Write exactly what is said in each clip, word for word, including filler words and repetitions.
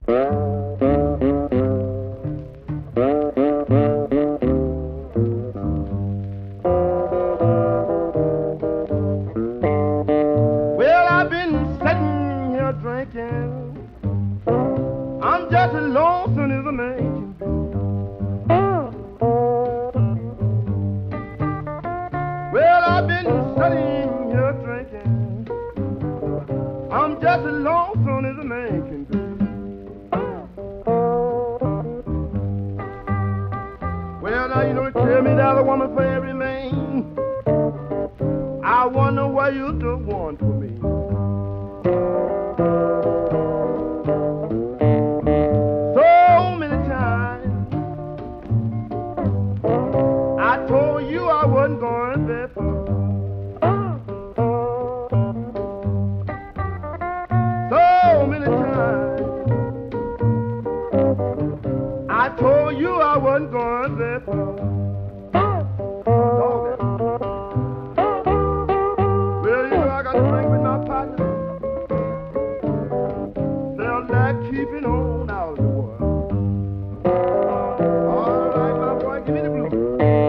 Well, I've been sitting here drinking. I'm just as lonesome as a man can be. Well, I've been sitting here drinking. I'm just as lonesome as a man can be. Well, now you don't tell me there's a woman for every man. I wonder why you the one for me. So many times I told you I wasn't going that far. So many times I told you I wasn't going that far. Keeping on out of the world. All right, my boy, give me the blues.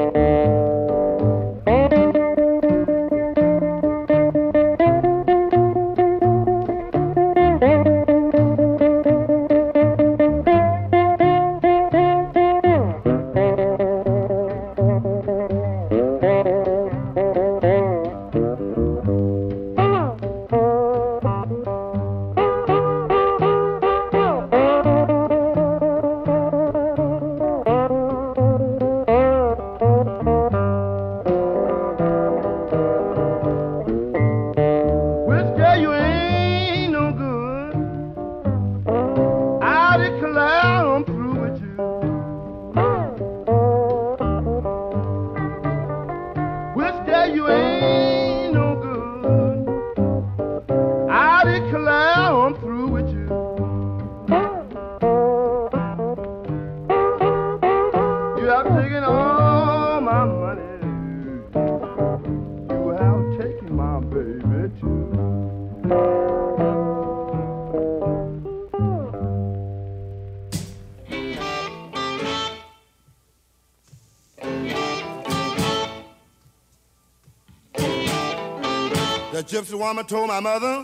The gypsy woman told my mother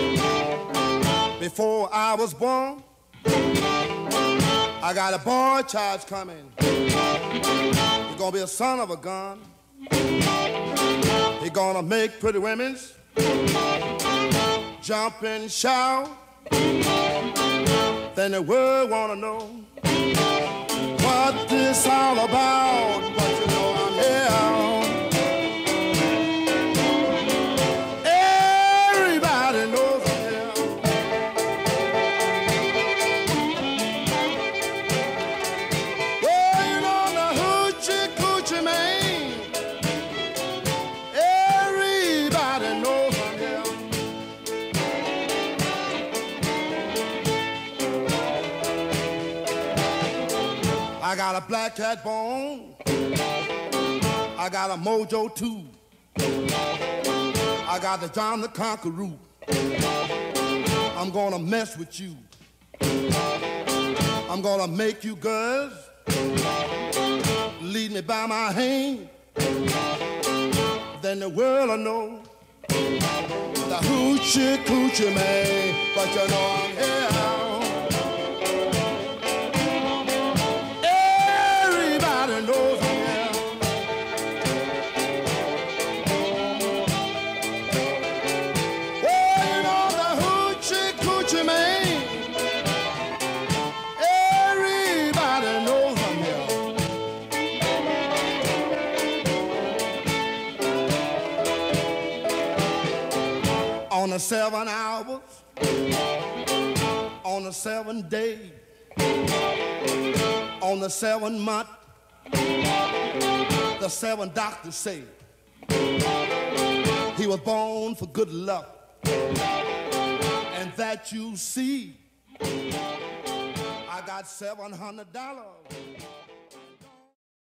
before I was born, I got a boy child coming. He's gonna be a son of a gun. He's gonna make pretty women jump and shout. Then the world wanna know what this all about. But you know I'm here. I got a black cat bone. I got a mojo too. I got the John the Conqueror. I'm gonna mess with you. I'm gonna make you girls lead me by my hand. Then the world will know the hoochie coochie man. But you know I'm here. On the seven hours, on the seven day, on the seven month, the seven doctors say he was born for good luck, and that you see, I got seven hundred dollars.